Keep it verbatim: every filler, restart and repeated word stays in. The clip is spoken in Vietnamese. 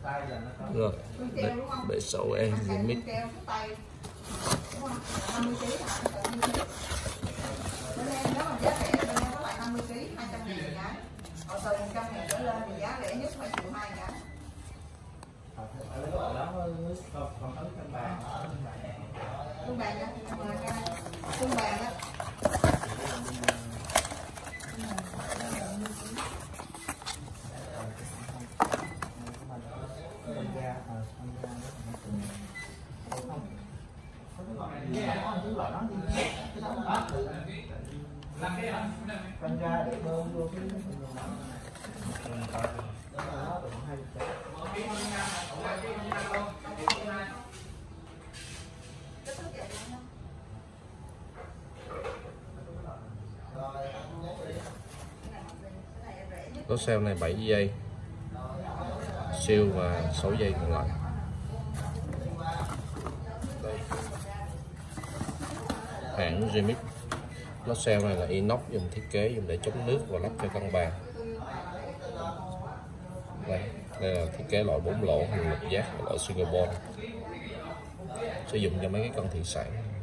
Rồi, bệ, bệ sổ e limit. Từ một trăm ngàn trở lên thì giá rẻ nhất phải triệu hai cả. Cân bàn á, cân bàn á. Cân ra để bơm vô cái Lốp xe này bảy giây siêu và sáu giây còn lại. Đây. Hãng Remix. Lốp xe này là inox, dùng thiết kế dùng để chống nước và lắp cho cân bàn. Đây, đây là thiết kế loại bốn lỗ hình lục giác, loại Singapore, sử dụng cho mấy cái cân thị sản.